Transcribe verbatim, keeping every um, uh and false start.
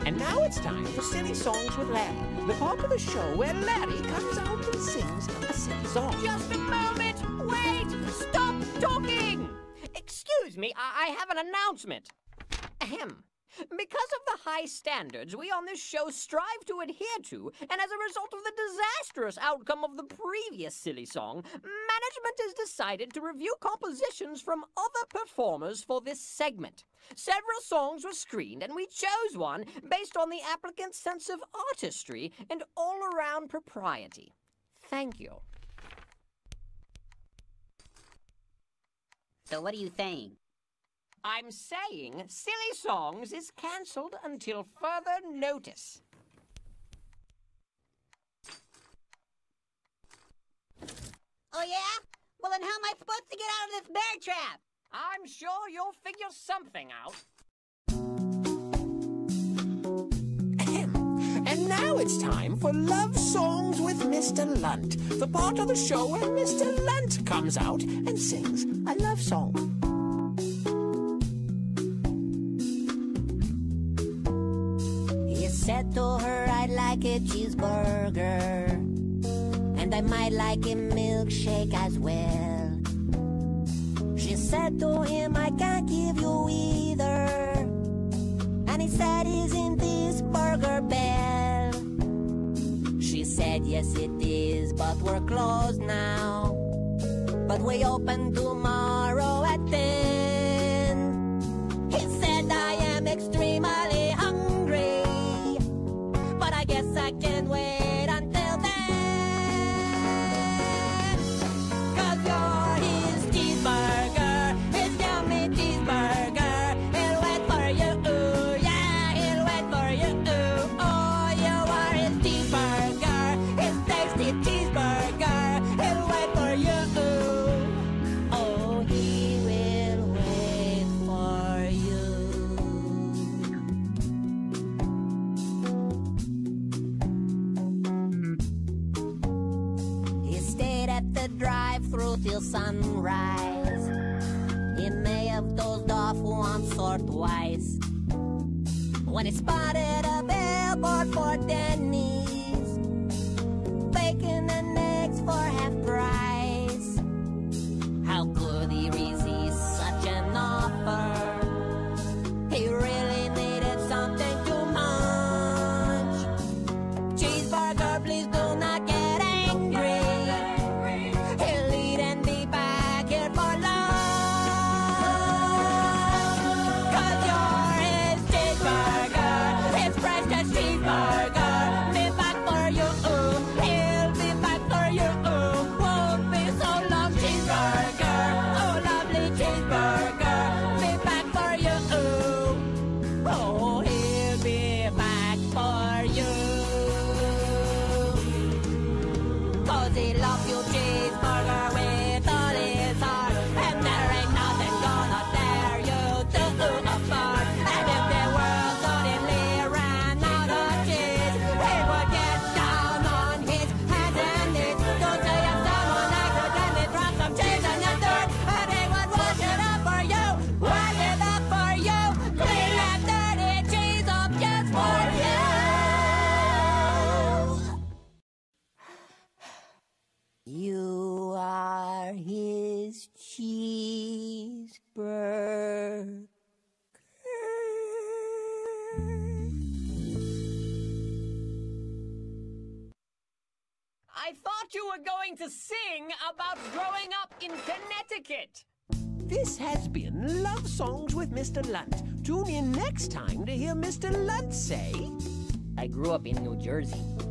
And now it's time for Silly Songs with Larry, the part of the show where Larry comes out and sings a silly song. Just a moment! Wait! Stop talking! Excuse me, I, I have an announcement. Ahem. Because of the high standards we on this show strive to adhere to, and as a result of the disastrous outcome of the previous silly song, management has decided to review compositions from other performers for this segment. Several songs were screened, and we chose one based on the applicant's sense of artistry and all-around propriety. Thank you. So what are you saying? I'm saying Silly Songs is cancelled until further notice. Oh, yeah? Well, then how am I supposed to get out of this bear trap? I'm sure you'll figure something out. Ahem. And now it's time for Love Songs with Mister Lunt, the part of the show where Mister Lunt comes out and sings a love song. Said to her I'd like a cheeseburger, and I might like a milkshake as well. She said to him, I can't give you either, and he said, isn't this Burger Bell? She said, yes it is, but we're closed now, but we open tomorrow at ten. He said, I am extremely hungry, but I guess I can wait until then. Cause you're his cheeseburger, his yummy cheeseburger. He'll wait for you, ooh, yeah, he'll wait for you, ooh. Oh, you are his cheeseburger, his tasty cheeseburger. He'll wait for you, ooh. Oh, he will wait for you. At the drive-thru till sunrise. He may have dozed off once or twice when he spotted a billboard for Denny's, bacon and eggs for half price. How could he resist such an offer? He really needed something to munch. Cheeseburger, please do not get angry. He loves you, cheeseburger, with all his heart, and there ain't nothing gonna tear you two apart. And if the world suddenly ran out of cheese, he would get down on his hands and knees to say if someone accidentally dropped some cheese on your dirt, and he would wash it up for you, wash it up for you, clean that dirty cheese up just for you. You are his cheeseburger. I thought you were going to sing about growing up in Connecticut. This has been Love Songs with Mister Lunt. Tune in next time to hear Mister Lunt say, I grew up in New Jersey.